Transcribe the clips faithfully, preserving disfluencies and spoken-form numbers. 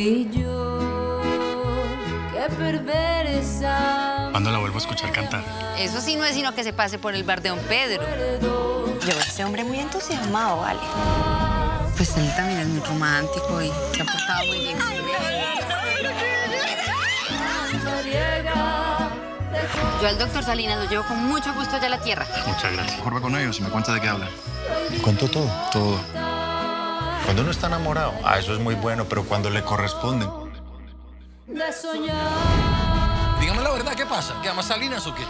Fui yo que perversa. ¿Cuándo la vuelvo a escuchar cantar? Eso sí no es sino que se pase por el bar de Don Pedro. Yo, ese hombre muy entusiasmado, vale. Pues él también es muy romántico y se ha portado muy bien. Yo al doctor Salinas lo llevo con mucho gusto allá a la tierra. Muchas gracias. Mejor va con ellos y me cuenta de qué hablan. ¿Cuánto todo? Todo. Cuando uno está enamorado, ah, eso es muy bueno, pero cuando le corresponden. De soñar. Dígame la verdad, ¿qué pasa? ¿Que amas Salinas o qué?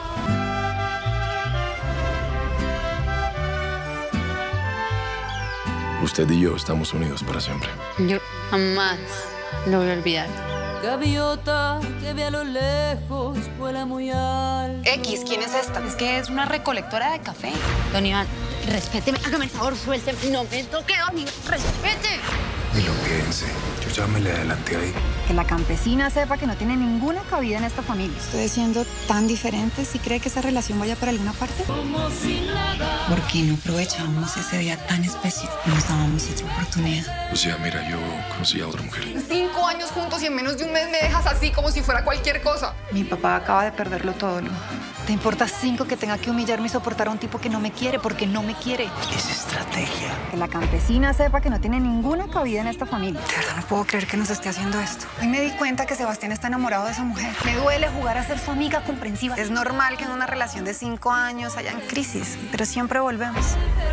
Usted y yo estamos unidos para siempre. Yo jamás lo voy a olvidar. Gaviota que ve a lo lejos, vuela muy alto. X, ¿quién es esta? Es que es una recolectora de café. Don Iván, respéteme, hágame el favor, suélteme. No me toque, don Iván, respete. Ni lo piense. Yo ya me le adelanté ahí. Que la campesina sepa que no tiene ninguna cabida en esta familia. Ustedes siendo tan diferentes, ¿y cree que esa relación vaya para alguna parte? Como si nada. ¿Por qué no aprovechábamos ese día tan especial? Nos dábamos otra oportunidad. O sea, mira, yo conocí a otra mujer. Cinco años juntos y en menos de un mes me dejas así como si fuera cualquier cosa. Mi papá acaba de perderlo todo, Lu. ¿Te importa cinco que tenga que humillarme y soportar a un tipo que no me quiere porque no me quiere? Es estrategia. Que la campesina sepa que no tiene ninguna cabida en esta familia. De verdad no puedo creer que nos esté haciendo esto. Hoy me di cuenta que Sebastián está enamorado de esa mujer. Me duele jugar a ser su amiga comprensiva. Es normal que en una relación de cinco años hayan crisis, pero siempre volvemos.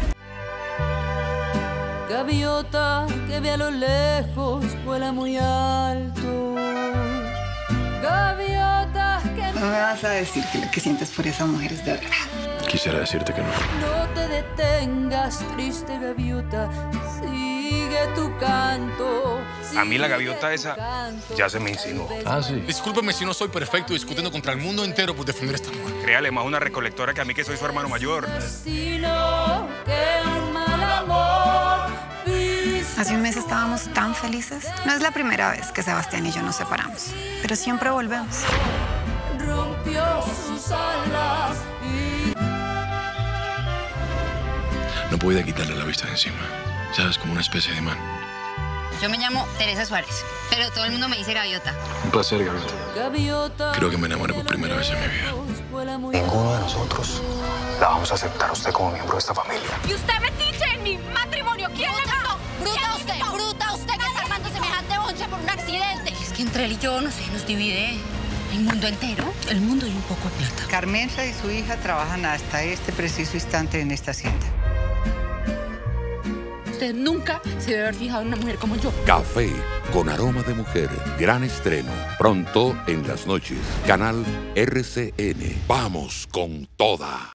Gaviota que ve a lo lejos, vuela muy alto. Gaviota que No me vas a decir que lo que sientes por esa mujer es de verdad. Quisiera decirte que no. no te detengas, triste gaviota. Sigue tu canto. A mí la sigue gaviota tu esa canto. ya se me insinuó. Ah, sí. Discúlpeme si no soy perfecto discutiendo contra el mundo entero por defender a esta mujer. Créale más una recolectora que a mí que soy su hermano mayor. Destino que un mal amor viste. Hace un mes estábamos tan felices. No es la primera vez que Sebastián y yo nos separamos, pero siempre volvemos. Rompió sus alas y No podía quitarle la vista de encima. ¿Sabes? Como una especie de imán. Yo me llamo Teresa Suárez, pero todo el mundo me dice gaviota. Un placer, Gabriel. gaviota. Creo que me enamoré por primera vez en mi vida. Vuela muy Ninguno de nosotros la vamos a aceptar a usted como miembro de esta familia. Y usted metiche en mi matrimonio. ¿Quién le mandó? Bruta usted, bruta usted que está armando semejante bonche por un accidente. Es que entre él y yo, no sé, nos divide el mundo entero. El mundo y un poco de plata. Carmenza y su hija trabajan hasta este preciso instante en esta hacienda. Usted nunca se debe haber fijado en una mujer como yo. Café con aroma de mujer. Gran estreno. Pronto en las noches. Canal R C N. Vamos con toda.